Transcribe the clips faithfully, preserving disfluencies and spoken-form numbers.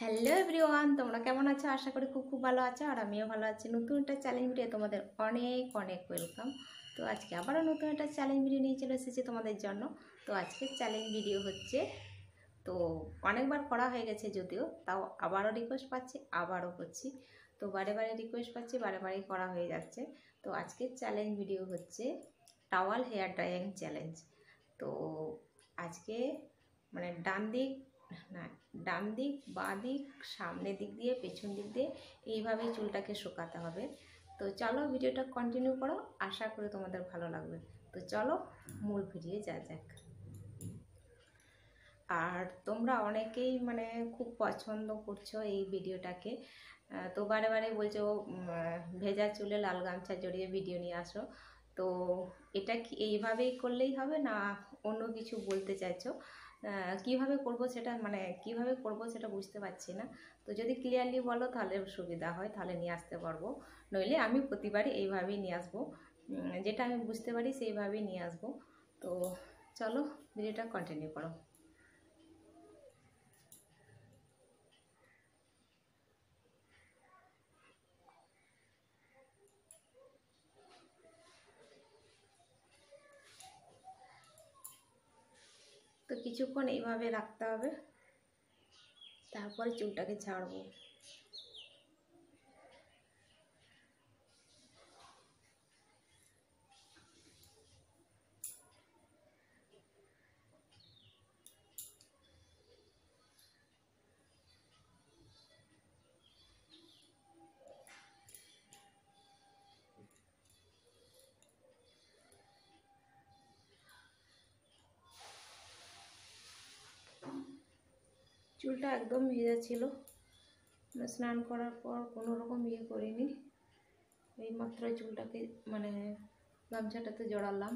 Hello everyone, তোমরা কেমন আছো? আশা করি খুব খুব ভালো আছো আর আমিও ভালো আছি। নতুন একটা চ্যালেঞ্জ ভিডিও তোমাদের অনেক অনেক ওয়েলকাম। তো আজকে আবারও নতুন একটা চ্যালেঞ্জ ভিডিও নিয়ে চলে এসেছি তোমাদের জন্য। তো আজকের চ্যালেঞ্জ ভিডিও হচ্ছে, তো অনেকবার করা হয়ে গেছে যদিও, তাও আবারও রিকোয়েস্ট পাচ্ছি, আবারও করছি। তো বারে বারে রিকোয়েস্ট পাচ্ছি, বারে বারেই করা হয়ে যাচ্ছে। তো আজকের চ্যালেঞ্জ ভিডিও হচ্ছে টাওয়াল হেয়ার ড্রাইং চ্যালেঞ্জ। তো আজকে মানে ডান দিক না ডান দিক, বাঁ দিক, সামনের দিক দিয়ে, পেছন দিক দিয়ে এইভাবেই চুলটাকে শুকাতে হবে। তো চলো ভিডিওটা কন্টিনিউ করো, আশা করি তোমাদের ভালো লাগবে। তো চলো মূল ভিডিও যা যাক। আর তোমরা অনেকেই মানে খুব পছন্দ করছো এই ভিডিওটাকে, তো বারে বারে বলছো ভেজা চুলে লাল গামছা জড়িয়ে ভিডিও নিয়ে আসো। তো এটা কি এইভাবেই করলেই হবে না অন্য কিছু বলতে চাইছো? কিভাবে করব সেটা মানে কিভাবে করব সেটা বুঝতে পারছি না। তো যদি ক্লিয়ারলি বলো তাহলে সুবিধা হয়, তাহলে নিয়ে আসতে পারবো। নইলে আমি প্রতিবারই এইভাবেই নিয়ে আসবো, যেটা আমি বুঝতে পারি সেইভাবেই নিয়ে আসবো। তো চলো ভিডিওটা কন্টিনিউ করো। তো কিছুক্ষণ এইভাবে রাখতে হবে, তারপরে চুলটাকে ছাড়বো। চুলটা একদম ভেজা ছিল, স্নান করার পর কোনো রকম ইয়ে করিনি, এইমাত্র চুলটাকে মানে গামছাটাতে জড়ালাম।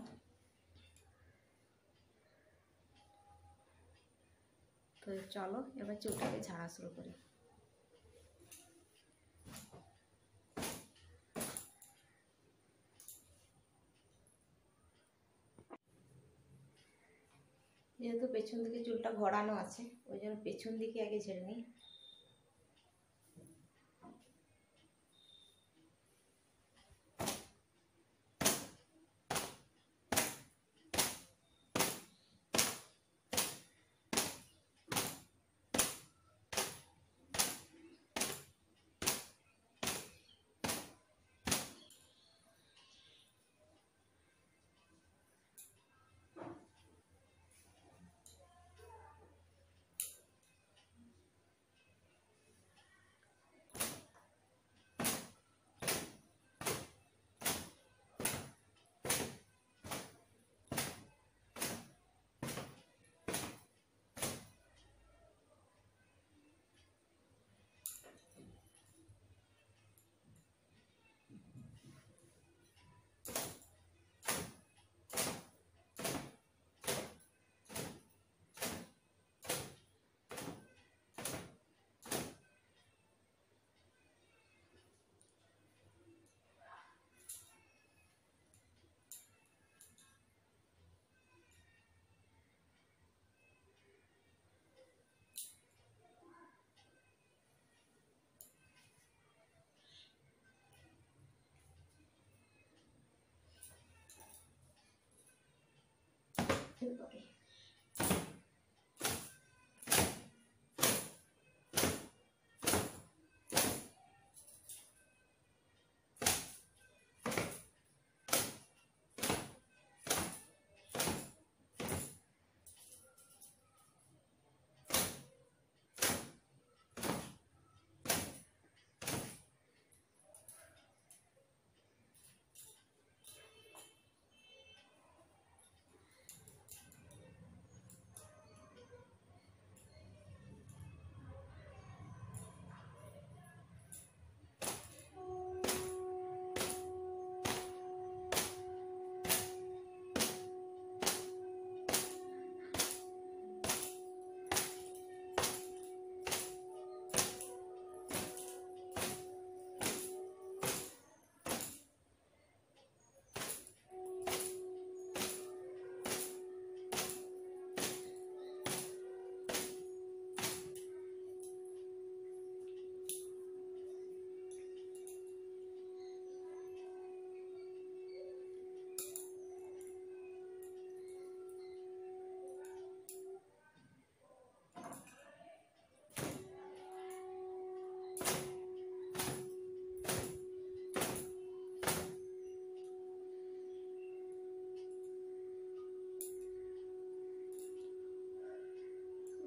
তো চলো এবার চুলটাকে ঝাড়া শুরু করি। যেহেতু পেছন দিকে চুলটা ঘোরানো আছে, ওই জন্য পেছন দিকে আগে ঝেড়ে নিই। Okay.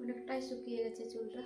অনেকটাই শুকিয়ে গেছে চুলটা।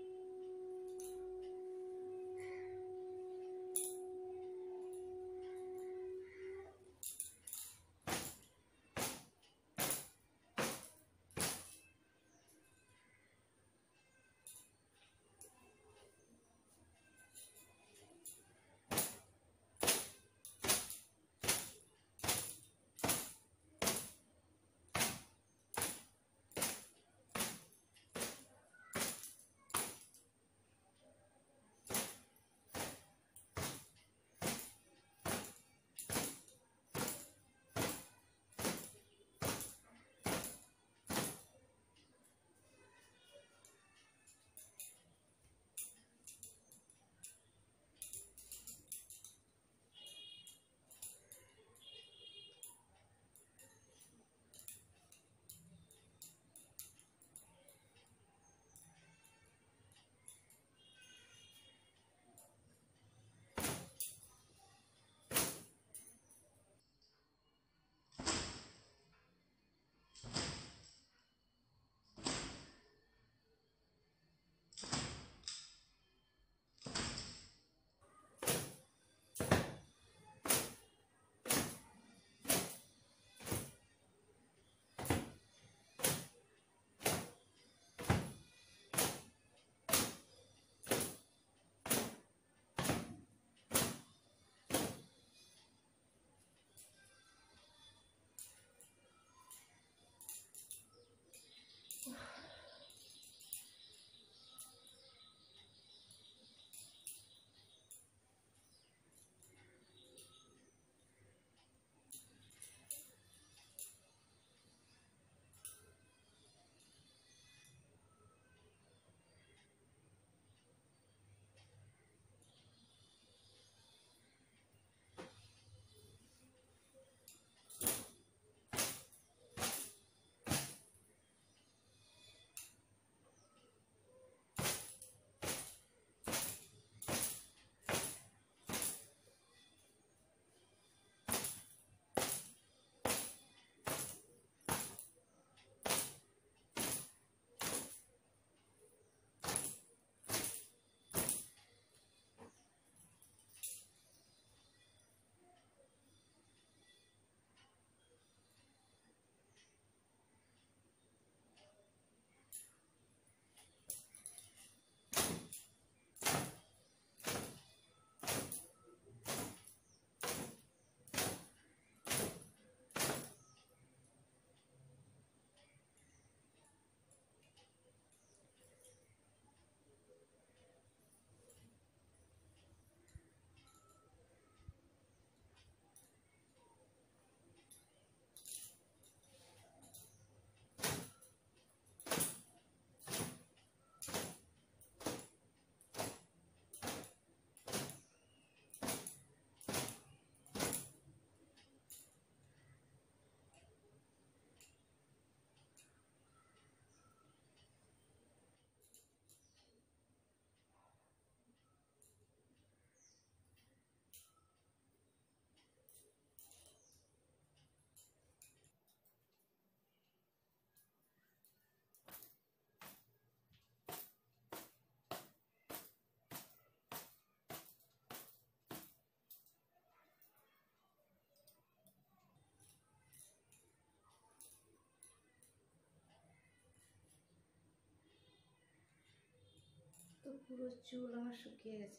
তো পুরো চুল আমার শুকিয়ে গেছে।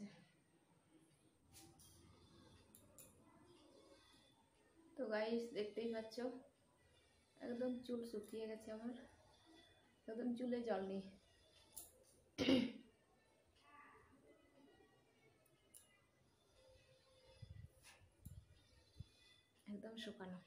তো গাইস দেখতেই পাচ্ছ একদম চুল শুকিয়ে গেছে আমার, একদম চুলে জল নেই। একদম শুকানো।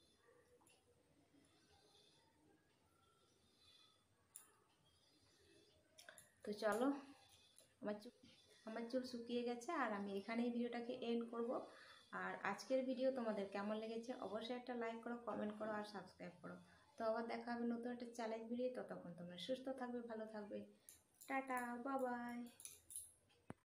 তো চলো, আমার চুল আমার চুল শুকিয়ে গেছে আর আমি এখানেই ভিডিওটাকে এন্ড করব। আর আজকের ভিডিও তোমাদের কেমন লেগেছে অবশ্যই একটা লাইক করো, কমেন্ট করো আর সাবস্ক্রাইব করো। তো আবার দেখা হবে নতুন একটা চ্যালেঞ্জ ভিডিও। ততক্ষণ তোমরা সুস্থ থাকবে, ভালো থাকবে। Tata, bye by.